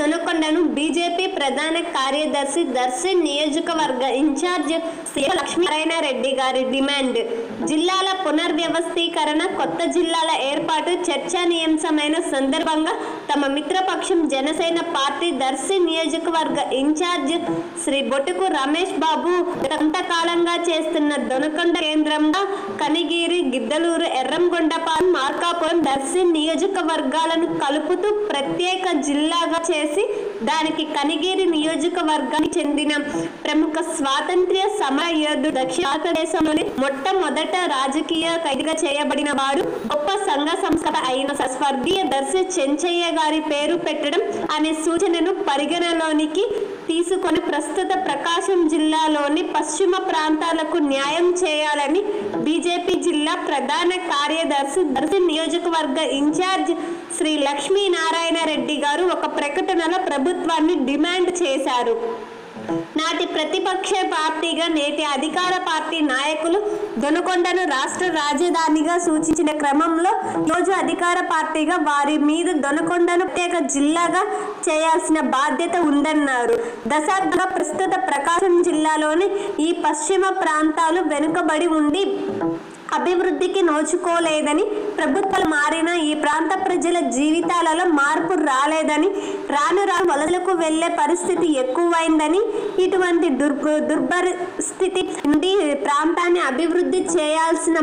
దొనకొండను BJP ప్రధాన కార్యదర్శి దర్శి నియోజకవర్గ ఇన్ఛార్జ్ శ్రీ లక్ష్మీనారాయణ రెడ్డి గారి డిమాండ్. జిల్లాల పునర్వ్యవస్థీకరణ, కొత్త జిల్లాల ఏర్పాటు చర్చనీయాంశమైన సందర్భంగా తమ మిత్రపక్షం జనసేన పార్టీ దర్శి నియోజకవర్గ ఇన్ఛార్జ్ శ్రీ బొటుకు రమేష్ బాబు కొంతకాలంగా చేస్తున్న దొనకొండ కేంద్రంగా కనిగిరి, గిద్దలూరు, ఎర్రంగొండపాలెం, మార్కాపురం, దర్శి నియోజకవర్గాలను కలుపుతూ ప్రత్యేక జిల్లాగా చేసి దానికి కనిగిరి నియోజకవర్గానికి చెందిన ప్రముఖ స్వాతంత్ర్య సమర యోధుడు, దక్షిణ భారతదేశంలోని మొట్టమొదట రాజకీయ ఖైదీగా చేయబడిన వాడు, గొప్ప సంఘ సంస్కృత అయిన స్వర్గీయ దర్శి చెంచయ్య గారి పేరు పెట్టడం అనే సూచనను పరిగణలోనికి తీసుకొని ప్రస్తుత ప్రకాశం జిల్లాలోని పశ్చిమ ప్రాంతాలకు న్యాయం చేయాలని బీజేపీ జిల్లా ప్రధాన కార్యదర్శి దర్శి నియోజకవర్గ ఇన్ఛార్జ్ శ్రీ లక్ష్మీనారాయణ రెడ్డి గారు ఒక ప్రకటనలో ప్రభుత్వాన్ని డిమాండ్ చేశారు. నాటి ప్రతిపక్ష పార్టీగా నేటి అధికార పార్టీ నాయకులు దొనకొండను రాష్ట్ర రాజధానిగా సూచించిన క్రమంలో ఈరోజు అధికార పార్టీగా వారి మీద దొనకొండను ప్రత్యేక జిల్లాగా చేయాల్సిన బాధ్యత ఉందన్నారు. దశాబ్దంగా ప్రస్తుత ప్రకాశం జిల్లాలోని ఈ పశ్చిమ ప్రాంతాలు వెనుకబడి ఉండి అభివృద్ధికి నోచుకోలేదని, ప్రభుత్వాలు మారినా ఈ ప్రాంత ప్రజల జీవితాలలో మార్పు రాలేదని, రాను రాను వలసలకు వెళ్లే పరిస్థితి ఎక్కువైందని, ఇటువంటి దుర్పరిస్థితి నుండి ప్రాంతాన్ని అభివృద్ధి చేయాల్సిన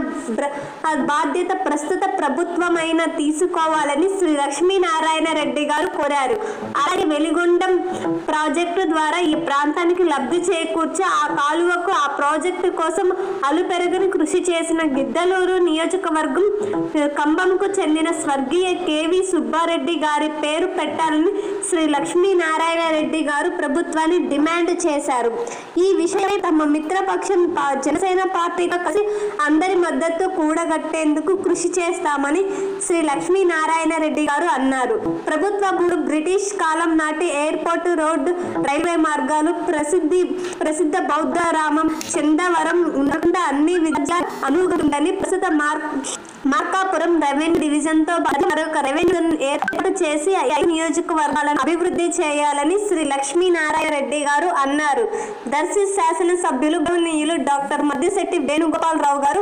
బాధ్యత ప్రస్తుత ప్రభుత్వమైనా తీసుకోవాలని శ్రీ లక్ష్మీనారాయణ రెడ్డి గారు కోరారు. అలాగే వెలిగొండం ప్రాజెక్టు ద్వారా ఈ ప్రాంతానికి లబ్ధి చేకూర్చి ఆ కాలువకు ఆ ప్రాజెక్టు కోసం అలుపెరగని కృషి చేసిన గిద్దలూరు నియోజకవర్గం కంబంకు చెందిన స్వర్గీయ కేవి సుబ్బారెడ్డి గారి పేరు పెట్టాలని శ్రీ లక్ష్మీనారాయణ రెడ్డి గారు ప్రభుత్వాన్ని డిమాండ్ చేశారు. ఈ విషయమై తమ మిత్రపక్షం జనసేన పార్టీతో కలిసి అందరి మద్దతు కూడగట్టేందుకు కృషి చేస్తామని శ్రీ లక్ష్మీనారాయణ రెడ్డి గారు అన్నారు. ప్రభుత్వ భూములు, బ్రిటిష్ కాలం నాటి ఎయిర్పోర్టు రోడ్డు, రైల్వే మార్గాలు, ప్రసిద్ధ బౌద్ధ రామం, చందవరం ఉండకుండా అన్ని విధాలుగా అనుగుందని ప్రస్తుత మార్కాపురం రెవెన్యూ డివిజన్ తో పాటు మరొక రెవెన్యూ ఏర్పాటు చేసి 5 నియోజకవర్గాలను అభివృద్ధి చేయాలని శ్రీ లక్ష్మీనారాయణ రెడ్డి గారు అన్నారు. దర్శి శాసనసభ్యులు గౌరవనీయులు డాక్టర్ మద్దిశెట్టి వేణుగోపాలరావు గారు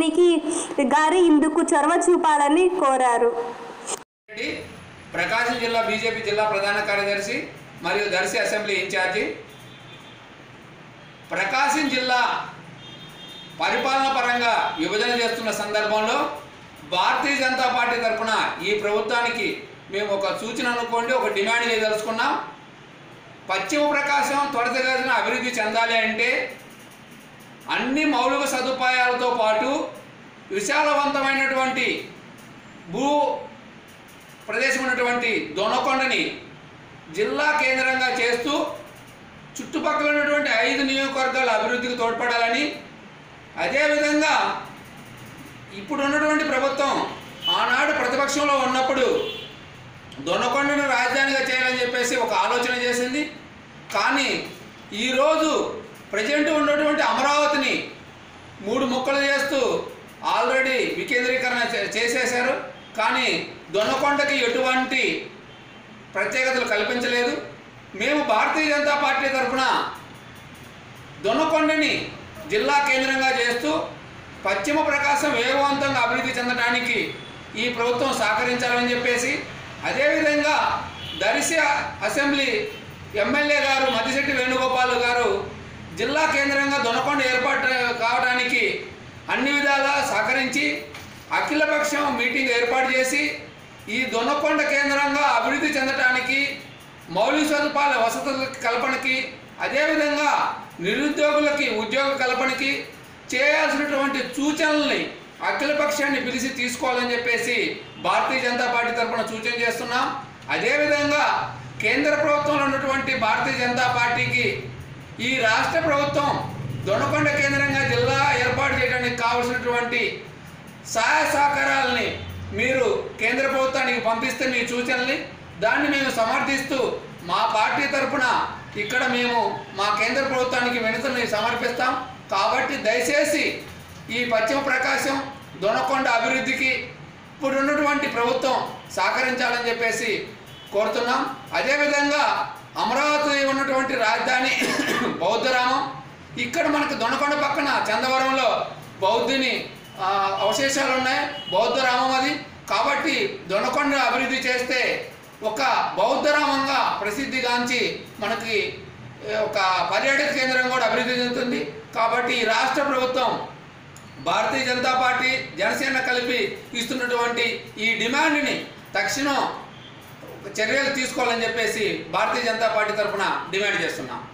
ఇందుకు చొరవ చూపాలని కోరారు. ప్రకాశం జిల్లా బీజేపీ జిల్లా ప్రధాన కార్యదర్శి మరియు దర్శి అసెంబ్లీ ఇన్ఛార్జి. ప్రకాశం జిల్లా పరిపాలన పరంగా విభజన చేస్తున్న సందర్భంలో భారతీయ జనతా పార్టీ తరఫున ఈ ప్రభుత్వానికి మేము ఒక సూచన అనుకోండి, ఒక డిమాండ్ చేయదలుచుకున్నాం. పశ్చిమ ప్రకాశం త్వరితగతిన అభివృద్ధి చెందాలి అంటే అన్ని మౌలిక సదుపాయాలతో పాటు విశాలవంతమైనటువంటి భూ ప్రదేశం ఉన్నటువంటి దొనకొండని జిల్లా కేంద్రంగా చేస్తూ చుట్టుపక్కల ఉన్నటువంటి 5 నియోజకవర్గాల అభివృద్ధికి తోడ్పడాలని, అదేవిధంగా ఇప్పుడు ఉన్నటువంటి ప్రభుత్వం ఆనాడు ప్రతిపక్షంలో ఉన్నప్పుడు దొనకొండను రాజధానిగా చేయాలని చెప్పేసి ఒక ఆలోచన చేసింది. కానీ ఈరోజు ప్రజెంట్ ఉన్నటువంటి అమరావతిని 3 ముక్కలు చేస్తూ ఆల్రెడీ వికేంద్రీకరణ చేసేశారు. కానీ దొనకొండకి ఎటువంటి ప్రత్యేకతలు కల్పించలేదు. మేము భారతీయ జనతా పార్టీ తరఫున దొనకొండని జిల్లా కేంద్రంగా చేస్తూ పశ్చిమ ప్రకాశం వేగవంతంగా అభివృద్ధి చెందడానికి ఈ ప్రభుత్వం సహకరించాలని చెప్పేసి, అదేవిధంగా దర్శి అసెంబ్లీ ఎమ్మెల్యే గారు మద్దిశెట్టి వేణుగోపాల్ గారు జిల్లా కేంద్రంగా దొనకొండ ఏర్పాటు కావడానికి అన్ని విధాలా సహకరించి అఖిలపక్షం మీటింగ్ ఏర్పాటు చేసి ఈ దొనకొండ కేంద్రంగా అభివృద్ధి చెందడానికి మౌలిక సదుపాయాల వసతుల కల్పనకి, అదేవిధంగా నిరుద్యోగులకి ఉద్యోగ కల్పనకి చేయాల్సినటువంటి సూచనల్ని అఖిలపక్షాన్ని పిలిచి తీసుకోవాలని చెప్పేసి భారతీయ జనతా పార్టీ తరఫున సూచన చేస్తున్నాం. అదేవిధంగా కేంద్ర ప్రభుత్వంలో ఉన్నటువంటి భారతీయ జనతా పార్టీకి ఈ రాష్ట్ర ప్రభుత్వం దొనకొండ కేంద్రంగా జిల్లా ఏర్పాటు చేయడానికి కావాల్సినటువంటి సహాయ సహకారాలని మీరు కేంద్ర ప్రభుత్వానికి పంపిస్తే మీ సూచనల్ని దాన్ని మేము సమర్థిస్తూ మా పార్టీ తరఫున ఇక్కడ మేము మా కేంద్ర ప్రభుత్వానికి వినతుల్ని సమర్పిస్తాం. కాబట్టి దయచేసి ఈ పశ్చిమ ప్రకాశం దొనకొండ అభివృద్ధికి ఇప్పుడున్నటువంటి ప్రభుత్వం సహకరించాలని చెప్పేసి కోరుతున్నాం. అదేవిధంగా అమరావతి ఉన్నటువంటి రాజధాని బౌద్ధరామం, ఇక్కడ మనకు దొనకొండ పక్కన చందవరంలో బౌద్ధుని అవశేషాలు ఉన్నాయి, బౌద్ధరామం అది. కాబట్టి దొనకొండ అభివృద్ధి చేస్తే ఒక బౌద్ధరామంగా ప్రసిద్ధిగాంచి మనకి ఒక పర్యాటక కేంద్రం కూడా అభివృద్ధి చెందుతుంది. కాబట్టి ఈ రాష్ట్ర ప్రభుత్వం భారతీయ జనతా పార్టీ జనసేన కలిపి ఇస్తున్నటువంటి ఈ డిమాండ్ని తక్షణం చర్యలు తీసుకోవాలని చెప్పేసి భారతీయ జనతా పార్టీ తరఫున డిమాండ్ చేస్తున్నాం.